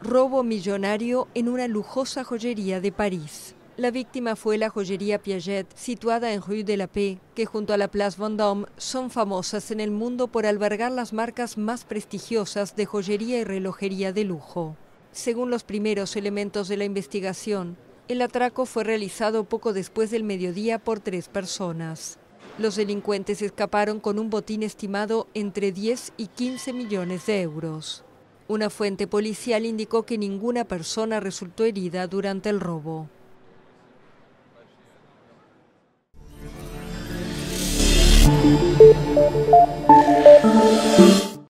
Robo millonario en una lujosa joyería de París. La víctima fue la joyería Piaget, situada en Rue de la Paix, que junto a la Place Vendôme son famosas en el mundo por albergar las marcas más prestigiosas de joyería y relojería de lujo. Según los primeros elementos de la investigación, el atraco fue realizado poco después del mediodía por 3 personas. Los delincuentes escaparon con un botín estimado entre 10 y 15 millones de euros. Una fuente policial indicó que ninguna persona resultó herida durante el robo.